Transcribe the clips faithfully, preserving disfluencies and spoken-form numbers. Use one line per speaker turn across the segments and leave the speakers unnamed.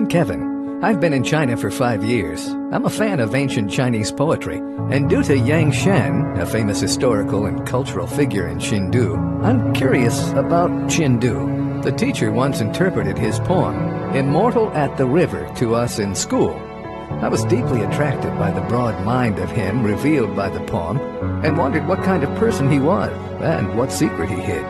I'm Kevin. I've been in China for five years. I'm a fan of ancient Chinese poetry, and due to Yang Shen, a famous historical and cultural figure in Xindu, I'm curious about Chengdu. The teacher once interpreted his poem, Immortal at the River, to us in school. I was deeply attracted by the broad mind of him revealed by the poem, and wondered what kind of person he was, and what secret he hid.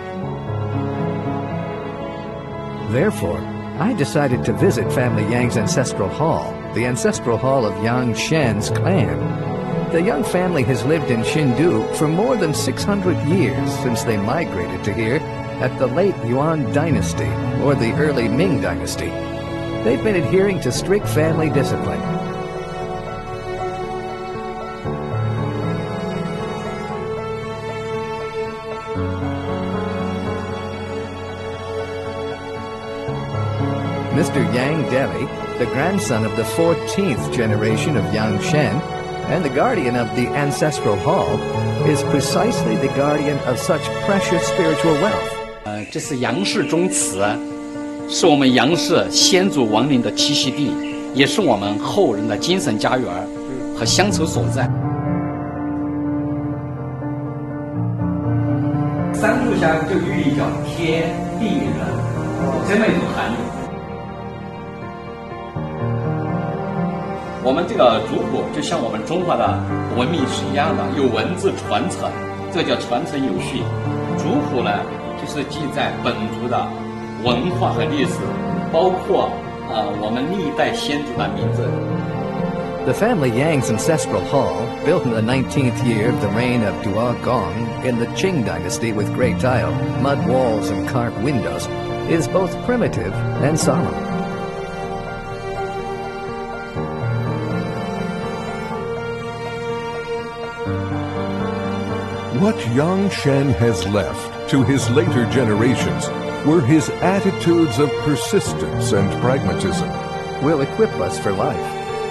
Therefore, I decided to visit family Yang's ancestral hall, the ancestral hall of Yang Shen's clan. The Yang family has lived in Xindu for more than six hundred years since they migrated to here at the late Yuan Dynasty, or the early Ming Dynasty. They've been adhering to strict family discipline. Mister Yang Deli, the grandson of the fourteenth generation of Yang Shen, and the guardian of the ancestral hall, is precisely the guardian of such precious spiritual wealth.
呃，这是杨氏宗祠，是我们杨氏先祖亡灵的栖息地，也是我们后人的精神家园和乡愁所在。三炷香就寓意着天地人这么一种含义。 我们这个族谱就像我们中华的文明是一样的，有文字传承，这叫传承有序。族谱呢，就是记载本族的文化和历史，包括呃我们历代先祖的名字。
The family Yang's ancestral hall, built in the nineteenth year of the reign of Dua Gong in the Qing dynasty with grey tile, mud walls and carved windows, is both primitive and solemn.
What Yang Shen has left to his later generations were his attitudes of persistence and pragmatism.
Will equip us for life.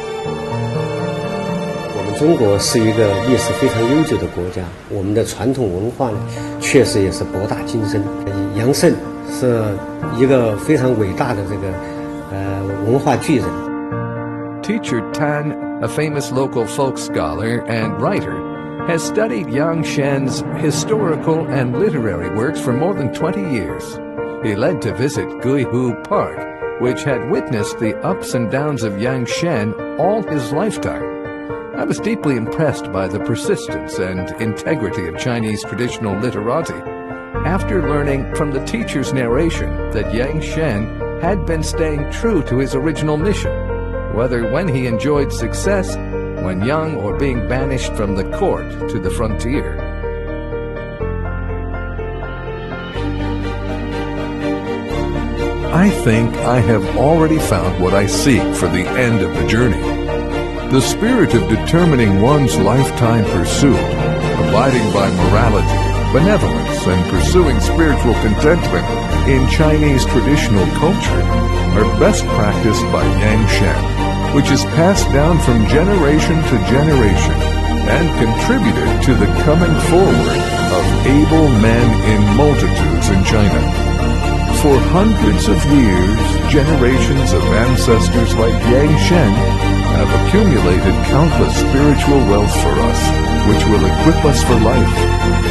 我们中国是一个历史非常悠久的国家，我们的传统文化呢，确实也是博大精深。杨慎是一个非常伟大的这个呃文化巨人。
Teacher Tan, a famous local folk scholar and writer, has studied Yang Shen's historical and literary works for more than twenty years. He led to visit Guihu Park, which had witnessed the ups and downs of Yang Shen all his lifetime. I was deeply impressed by the persistence and integrity of Chinese traditional literati after learning from the teacher's narration that Yang Shen had been staying true to his original mission, whether when he enjoyed success, when young, or being banished from the court to the frontier.
I think I have already found what I seek for the end of the journey. The spirit of determining one's lifetime pursuit, abiding by morality, benevolence, and pursuing spiritual contentment in Chinese traditional culture are best practiced by Yang Shen, which is passed down from generation to generation and contributed to the coming forward of able men in multitudes in China. For hundreds of years, generations of ancestors like Yang Shen have accumulated countless spiritual wealth for us, which will equip us for life.